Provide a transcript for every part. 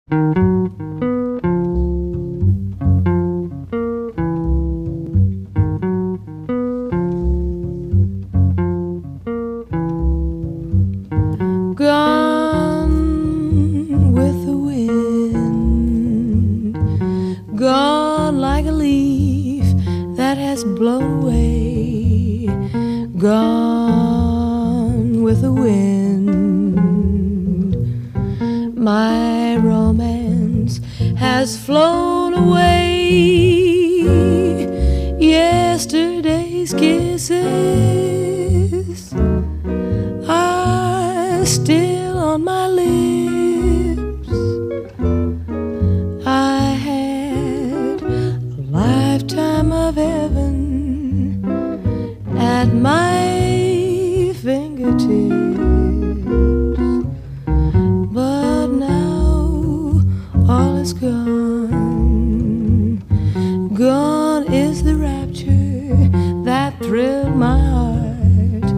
Gone with the wind, gone like a leaf that has blown away, gone with the wind. My romance has flown away, yesterday's kisses are still on my lips. I had a lifetime of heaven at my fingertips, but now all is gone. Gone is the rapture that thrilled my heart,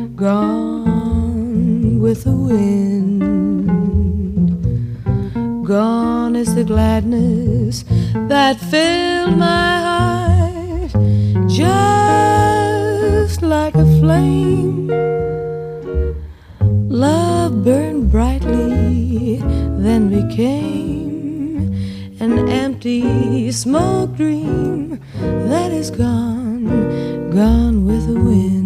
gone with the wind. Gone is the gladness that filled my heart, just like a flame. Love burned brightly, then became an empty smoke dream that is gone, gone with the wind.